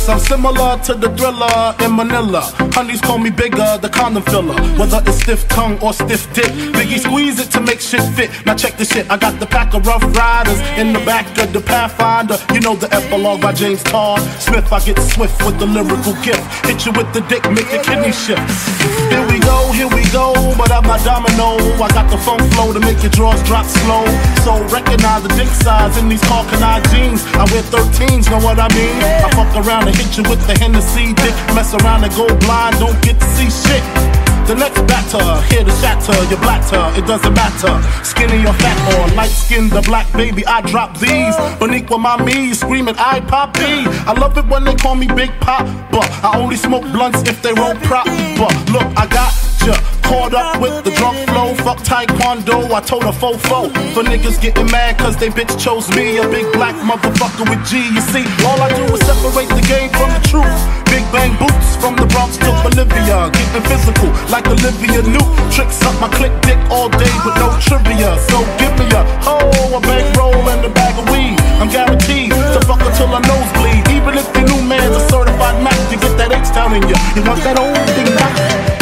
Yes, I'm similar to the Thriller in Manila. Honeys call me bigger, the condom filler. Whether it's stiff tongue or stiff dick, Biggie squeeze it to make shit fit. Now check this shit, I got the pack of Rough Riders in the back of the Pathfinder. You know the epilogue by James Todd Smith. I get swift with the lyrical gift. Hit you with the dick, make the kidney shift. Here we go, but I'm not domino. I got the funk flow to make your drawers drop slow. So recognize the dick size in these Carcanine jeans. I wear 13s, know what I mean? I fuck around and hit you with the Hennessy dick. Mess around and go blind, don't get to see shit. The next batter, here to shatter your blatter, it doesn't matter. Skinny or fat or light skin, the black baby, I drop these. Boniqua mommy, screaming I poppy. I love it when they call me Big Pop, but I only smoke blunts if they roll prop. But look, I got ya caught up with the drunk flow. Fuck taekwondo, I told a fofo. For niggas getting mad cause they bitch chose me, a big black motherfucker with G. You see, all I do is separate the game from the truth. Big bang boots from the Bronx to Bolivia, getting physical like Olivia Newt. Tricks up my click dick all day with no trivia. So give me a bankroll and a bag of weed. I'm guaranteed to fuck until I nosebleed. Even if your new man's a certified Mac, you get that H-Town in you. You want that old thing back?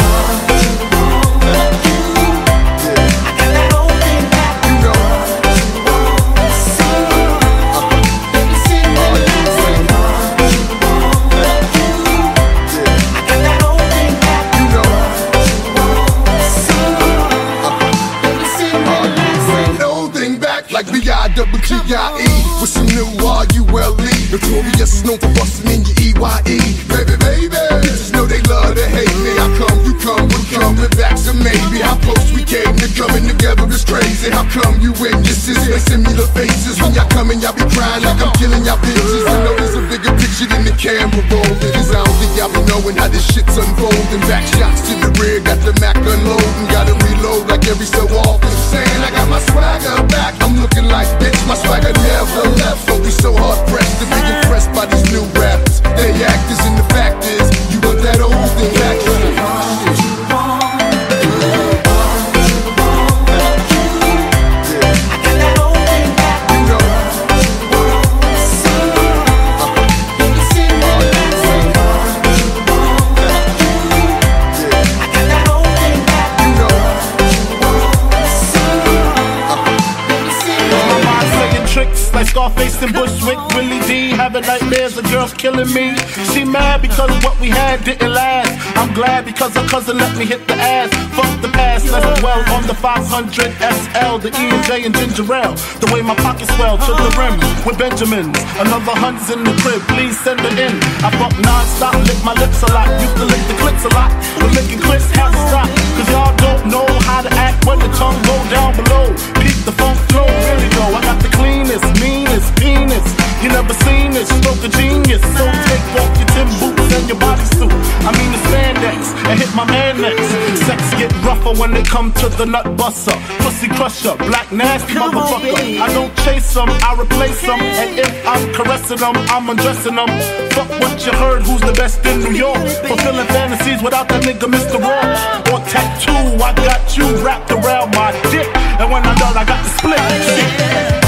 Like B-I-double-G-I-E with some new R-U-L-E. Notorious, known for bustin' in your E-Y-E. Baby, baby, bitches know they love to hate me. How come you come, we're coming back, so maybe how close we came to coming together is crazy. How come you witnesses make similar faces? When y'all coming, y'all be crying like I'm killing y'all bitches. I know there's a bigger picture than the camera roll, cause I don't think y'all be knowing how this shit's unfolding. Back shots to the rear, got the Mac unloading. Gotta reload like every so often. Saying I got my swagger back, I'm looking like bitch, my swagger never left. Don't be so hard pressed to be impressed by these new rappers. They actors and the fact is, you want that old thing back. Like Scarface and Bushwick, Willie D, having nightmares of girls killing me. She mad because what we had didn't last. I'm glad because her cousin let me hit the ass. Fuck the past, let's dwell on the 500 SL, the E and J and ginger ale. The way my pockets swell to the rim with Benjamins. Another hund's in the crib, please send it in. I fuck non-stop, lick my lips a lot. Used to lick the clips a lot, but licking clips had to stop. Cause y'all don't know how to act when the tongue go down below. Peep the funk flow, really though. I got the cleanest, meanest penis. You never seen this, stroke of genius. So take off your Tim boots and your bodysuit. I mean the spandex, and hit my man next. Sex get rougher when they come to the nut buster. Pussy crusher, black nasty motherfucker. I don't chase them, I replace them. And if I'm caressing them, I'm undressing them. Fuck what you heard, who's the best in New York? Fulfilling fantasies without that nigga Mr. Raw. Or tattoo, I got you wrapped around my dick. And when I'm done, I got the split.